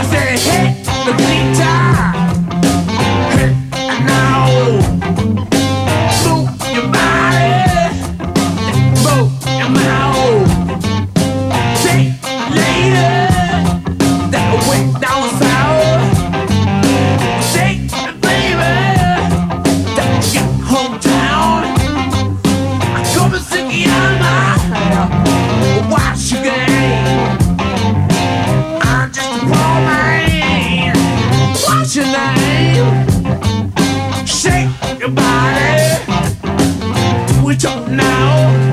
I said, hit the guitar, hit and now move your body, move your mouth. Take later that went down south. Take the baby that got hometown. I come and stick you on my hair, watch your game. I'm just a poor man. What's your name? Shake your body. Do it up now.